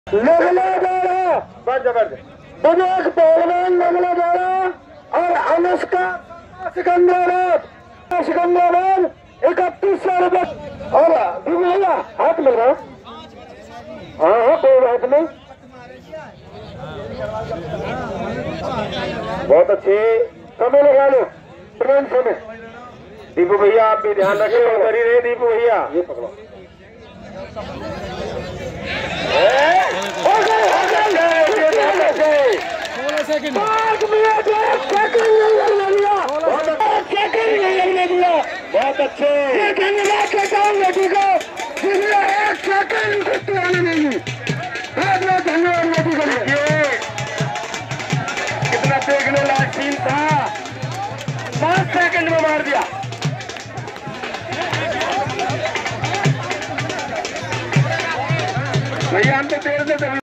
नगला दौड़ा विवेक पहलवान नगला दौड़ा और अनुष्का सिकंदराबाद 3100 रुपये। और भैया हाथ मिल रहा। हाँ कोई बात नहीं, बहुत अच्छे समय लगा लो तुरंत समय। दीपू भैया आप भी ध्यान रखें, कर ही रहे दीपू भैया। ये पकड़ो, हो गए 16 सेकंड, 5 मिनट 1 सेकंड नहीं लगने दिया, 1 सेकंड नहीं लगने दिया। बहुत अच्छे धन्यवाद कहता हूँ बेटी को, जिसने 1 सेकंड छुट्टी आने नहीं दी। बहुत बहुत धन्यवाद बेटी को। कितना देखने लायक सीन था, 5 सेकंड में मार दिया। भैया हम तो देर से